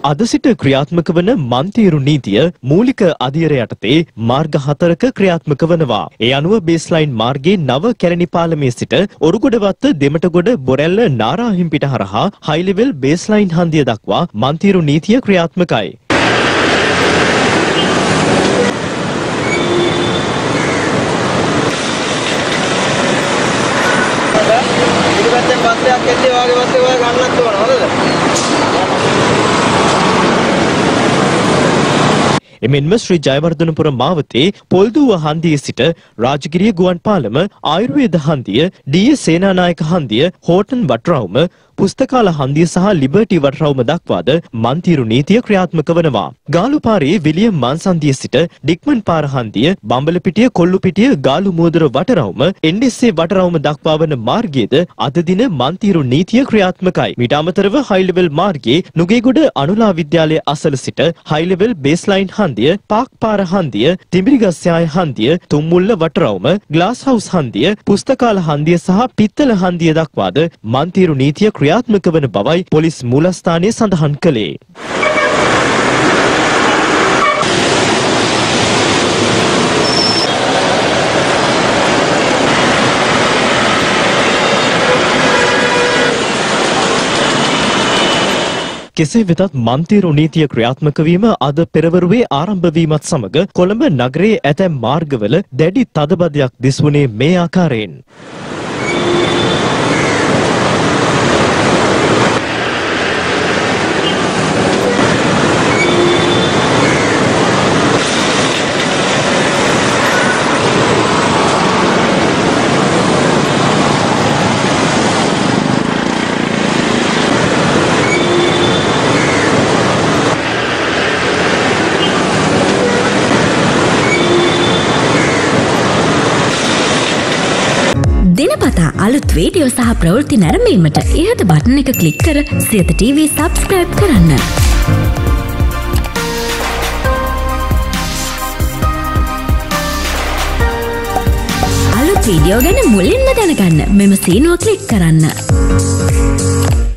අද සිට ක්‍රියාත්මක වන මන්තීරු නීතිය මූලික අධීර යටතේ මාර්ග 4ක ක්‍රියාත්මක වනවා. ඒ අනුව බේස්ලයින් මාර්ගයේ නව කැලණි පාලමේ සිට ඔරුගොඩවත්ත දෙමටගොඩ බොරැල්ල නාරාහිම්පිට හරහා හයි ලෙවල් බේස්ලයින් හන්දිය දක්වා මන්තීරු නීතිය ක්‍රියාත්මකයි. එමෙන්ම ශ්‍රී ජයවර්ධනපුර මාවතේ පොල්දුව හන්දියේ සිට රාජගිරිය ගුවන් පාලම ආයුර්වේද හන්දිය ඩී.එස්. සේනානායක හන්දිය හෝටන් වටරවුම පුස්තකාල හන්දිය සහ ලිබර්ටි වටරවුම දක්වාද මන්තීරු නීතිය ක්‍රියාත්මක වනවා. ගාලුපාරේ විලියම් මාන්සන්දිය සිට ඩික්මන් පාර හන්දිය බම්බලපිටිය කොල්ලුපිටිය ගාලු මුවදොර වටරවුම එන්.එස්.ඒ වටරවුම දක්වා වන මාර්ගයේද අද දින මන්තීරු නීතිය ක්‍රියාත්මකයි. මීට අමතරව හයි ලෙවල් මාර්ගයේ නුගේගොඩ අනුලා විද්‍යාලය අසල සිට හයි ලෙවල් බේස්ලයින් හන්දිය පාක් පාර හන්දිය තිඹිරිගස්යාය හන්දිය තුම්මුල්ල වටරවුම ග්ලාස් හවුස් හන්දිය පුස්තකාල හන්දිය සහ පිත්තල හන්දිය දක්වාද මන්තීරු නීතිය ක්‍රියාත්මක වන බවයි පොලිස් මූලස්ථානය සඳහන් කළේ. කෙසේ වෙතත් මන්තීරු නීතිය ක්‍රියාත්මක වීම අද පෙරවරුවේ ආරම්භ වීමත් සමග කොළඹ නගරයේ ඇතැම් මාර්ගවල දැඩි තදබදයක් දිස්වුනේ මේ ආකාරයෙන්. දිනපතා අලුත් වීඩියෝ සහ ප්‍රවෘත්ති නැරඹීමට ඉහත බටන් එක ක්ලික් කර සියත TV සබ්ස්ක්‍රයිබ් කරන්න. අලුත් වීඩියෝ ගැන මුලින්ම දැනගන්න මෙම සීනුව ක්ලික් කරන්න.